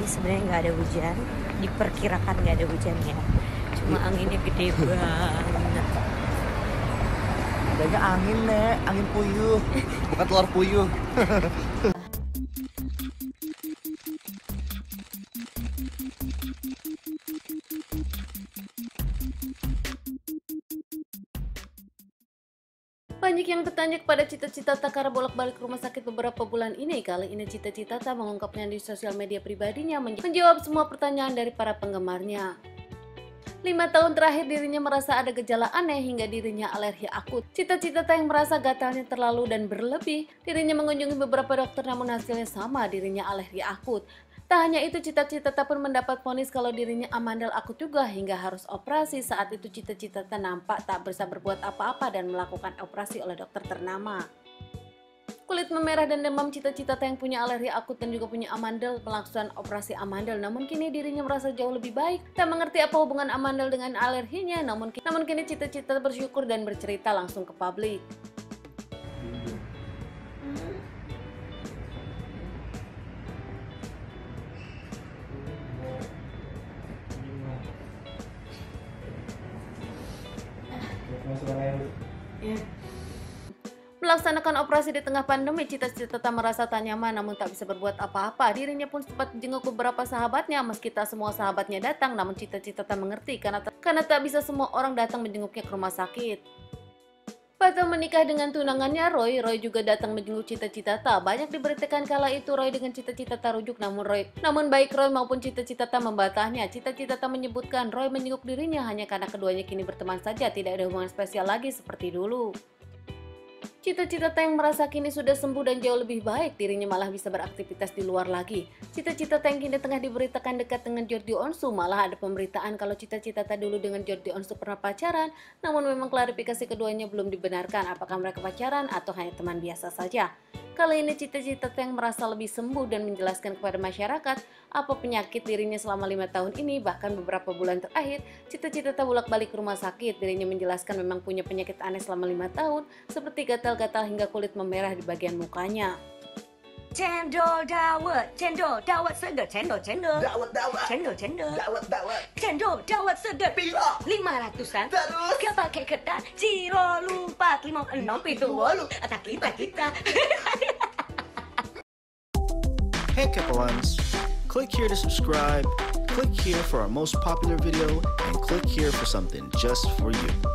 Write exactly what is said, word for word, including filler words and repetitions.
ini sebenarnya nggak ada hujan, diperkirakan nggak ada hujan ya. Cuma anginnya gede banget. Adanya angin, Nek, angin puyuh, bukan telur puyuh. Banyak yang bertanya kepada Cita Citata bolak-balik rumah sakit beberapa bulan ini. Kali ini Cita Citata mengungkapnya di sosial media pribadinya, menjawab semua pertanyaan dari para penggemarnya. Lima tahun terakhir dirinya merasa ada gejala aneh hingga dirinya alergi akut. Cita Citata yang merasa gatalnya terlalu dan berlebih, dirinya mengunjungi beberapa dokter namun hasilnya sama, dirinya alergi akut. Tak hanya itu, Cita Citata pun mendapat vonis kalau dirinya amandel akut juga hingga harus operasi. Saat itu Cita Citata nampak tak bisa berbuat apa-apa dan melakukan operasi oleh dokter ternama. Kulit memerah dan demam, Cita Citata yang punya alergi akut dan juga punya amandel melakukan operasi amandel. Namun kini dirinya merasa jauh lebih baik. Tak mengerti apa hubungan amandel dengan alerginya. Namun, namun kini Cita Citata bersyukur dan bercerita langsung ke publik. Melaksanakan operasi di tengah pandemi, Cita Citata merasa tak nyaman namun tak bisa berbuat apa-apa. Dirinya pun sempat jenguk beberapa sahabatnya. Meski tak semua sahabatnya datang, namun Cita Citata mengerti karena, karena tak bisa semua orang datang menjenguknya ke rumah sakit. Batal menikah dengan tunangannya Roy, Roy juga datang menjenguk Cita Citata. Banyak diberitakan kala itu Roy dengan Cita Citata rujuk, namun Roy, namun baik Roy maupun Cita Citata membantahnya. Cita Citata menyebutkan Roy menjenguk dirinya hanya karena keduanya kini berteman saja, tidak ada hubungan spesial lagi seperti dulu. Cita Citata yang merasa kini sudah sembuh dan jauh lebih baik, dirinya malah bisa beraktivitas di luar lagi. Cita Citata yang kini tengah diberitakan dekat dengan Jordi Onsu, malah ada pemberitaan kalau Cita Citata dulu dengan Jordi Onsu pernah pacaran, namun memang klarifikasi keduanya belum dibenarkan apakah mereka pacaran atau hanya teman biasa saja. Kali ini Cita Citata yang merasa lebih sembuh dan menjelaskan kepada masyarakat apa penyakit dirinya selama lima tahun ini. Bahkan beberapa bulan terakhir Cita Citata bolak-balik ke rumah sakit. Dirinya menjelaskan memang punya penyakit aneh selama lima tahun seperti gatal-gatal hingga kulit memerah di bagian mukanya. Cendol dawet, cendol dawet segar, cendol cendol, Dawet, dawet, cendol cendol, dawet, dawet, cendol dawet segar, Pila. lima ratusan, Terus. gak pakai ketan, ciro lupa, lima enam pitu walu, tak kita kita. Hey Kepalans, click here to subscribe, click here for our most popular video, and click here for something just for you.